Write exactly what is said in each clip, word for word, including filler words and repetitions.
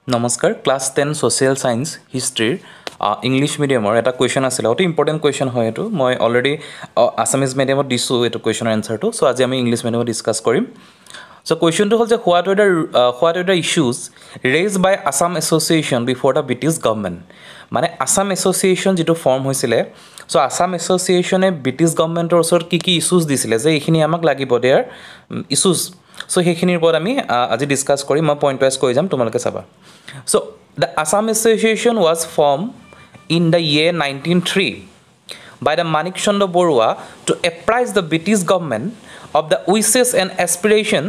Namaskar, class ten social science history uh, English medium or eta question asile oti important question hoy etu moi already uh, Assamese medium ot disu etu question answer to so aji ami English medium discuss korim. So question to hol je what were the uh, what were the issues raised by Assam Association before the British government. Mane Assam Association jitu form hoisile so Assam Association e British government or osor ki ki issues disile je ekhini amak lagibo there um, issues so hekhinir por ami uh, aji discuss korim ma point wise koi jam tomaloke saba. So the Assam Association was formed in the year nineteen oh three by the Manik Chandra Borua to apprise the British government of the wishes and aspiration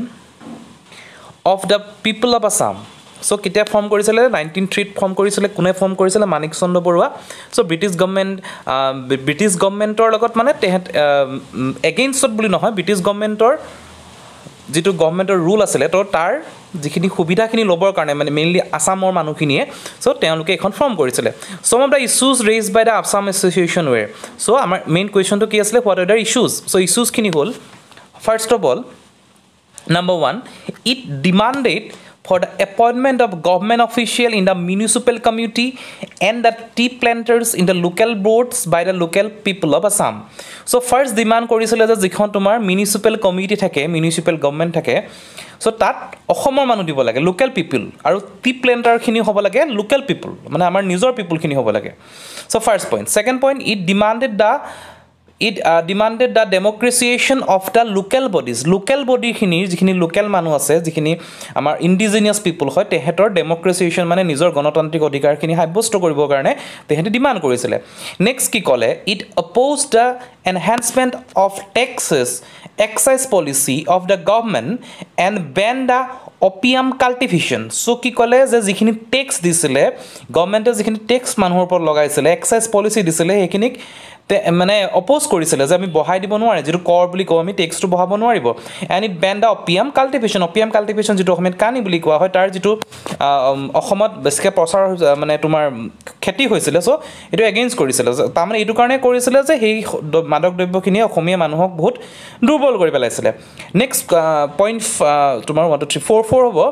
of the people of Assam. So kitia form korisile nineteen oh three form korisile kune form korisile Manik Chandra Borua. So British government uh, British government or logot mane tehet uh, against buli nohoy British government or जितु गवर्नमेंटर rule आছিলে তো তাৰ যিখিনি সুবিধাখিনি লবৰ কাৰণে মানে mainly আসামৰ মানুহখিনিয়ে so তেওঁলোকে এখন ফৰ্ম কৰিছিলে some of the issues raised by the Assam Association were so আমাৰ মেইন কোৱেশ্চনটো কি আছিলে what are the issues so issues খিনি হল first of all number one it demanded for the appointment of government official in the municipal committee and the tea planters in the local boards by the local people of Assam. So first demand korisile je jikhon tomar municipal committee thake municipal government thake so tat ohomor manu dibo lage local people aru tea planter khini hobo lage local people mane amar nijor people khini hobo lage. So first point second point it demanded the it uh, demanded the democratization of the local bodies local body khini jikhini local manu ase jikhini amar indigenous people hoy tehetor democratization mane nijor gonotantrik odhikar khini habbosto koribo karone tehete demand korisile. Next ki kole it opposed the enhancement of taxes excise policy of the government and banned the opium cultivation. So ki kole je jikhini tax disile government e jikhini tax manhor por lagaisile excise policy disile hekinik তে মানে oppose কৰিছিলে যে আমি বহাই দিব নোৱাৰে যেটো কৰ বুলি কও আমি টেক্সটো বহাব নোৱাৰিব and it banned the opium cultivation opium cultivation যেটো অসমত কানি বুলি কোৱা হয় তাৰ যেটো অসমত বেছিকে প্ৰচাৰ মানে তোমাৰ খেতি হৈছিল সো এটো এগেইনষ্ট কৰিছিল তাৰ মানে এটো কাৰণে কৰিছিল যে সেই মাদক দ্ৰব্যখিনি অসমীয়া মানুহক বহুত দুৰ্বল কৰি পেলাইছিল নেক্সট পইণ্ট তোমাৰ one two three four four হ'ব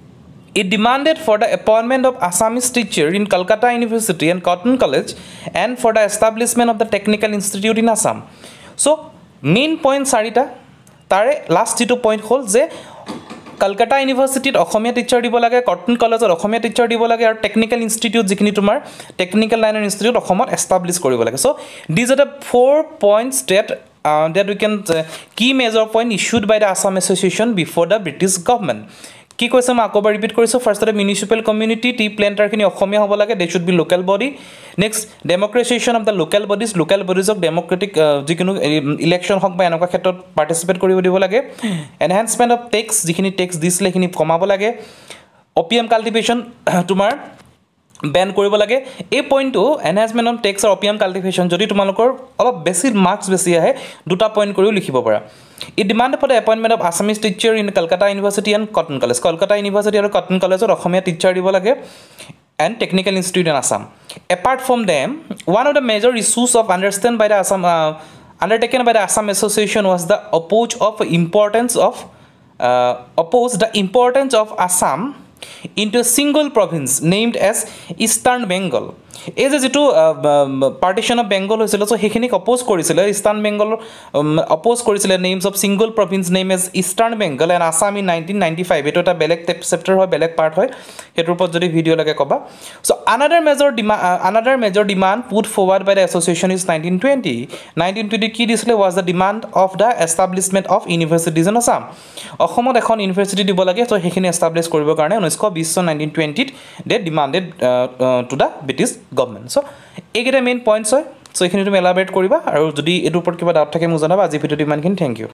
It demanded for the appointment of Assamese teacher in Calcutta University and Cotton College and for the establishment of the Technical Institute in Assam. So, main point sarita, tare last two point hol je Calcutta University Okhomia teacher dibo lage, Cotton College or Okhomia teacher dibo lage, or Technical Institute jikhini tumar Technical Line Institute Okhomot establish koribo lage. So, these are the four points that uh, that we can uh, key major point issued by the Assam Association before the British government. কি কৈছে মই আকবাৰ repeat কৰিছো first এটা municipal community tea planter খিনি অসমীয়া হ'ব লাগে they should be local body next democratization of the local bodies local bodies of democratic যিকোনো ইলেকশন হক বা এনেকুৱা ক্ষেত্ৰত পাৰ্টিসিপেট কৰিব দিব লাগে এনহান্সমেন্ট অফ টেক্স যিখিনি টেক্স দিছিলে খিনি কমাব লাগে অপিএম কাল্টিভেশন তোমাৰ ব্যান কৰিব লাগে এই পইণ্টটো এনহান্সমেন্ট অফ টেক্স আৰু অপিএম কাল্টিভেশন যদি তোমালোকৰ অলপ বেছি মাৰ্কস বেছি আহে দুটা পইণ্ট কৰিও লিখিব পাৰা It demanded for the appointment of Assamese teacher in Calcutta University and Cotton College. Calcutta University and Cotton College or Okhomia teacher dibo lage and Technical Institute in Assam. Apart from them, one of the major issues of understand by the Assam uh, undertaken by the Assam Association was the oppose of importance of uh, oppose the importance of Assam into a single province named as Eastern Bengal. এই যে যেটো partition of Bengal হৈছিল so হেখিনি oppose কৰিছিল eastern Bengal oppose কৰিছিল names of single province name as eastern Bengal and Assam in nineteen ninety-five এটো এটা বেলেগ চেপ্টাৰ হয় বেলেগ পাৰ্ট হয় হেতৰ ওপৰত যদি ভিডিও লাগে কবা so another major demand uh, another major demand put forward by the association is nineteen twenty nineteen twenty কি দিছিলে was the demand of the establishment of universities in Assam অসমত এখন ইউনিভাৰ্সিটি দিব লাগে সো হেখিনি এস্টাবলিশ কৰিব কাৰণে nineteen twenty nineteen twenty they demanded uh, uh, to the British government so এইকেইটা main points হয় সো এইখিনি তুমি এলাবৰেট কৰিবা আৰু যদি এটোৰ ওপৰত কিবা ডাউট থাকে মোক জনাবা আজি ভিডিওটো ইমানখিনি থ্যাংক ইউ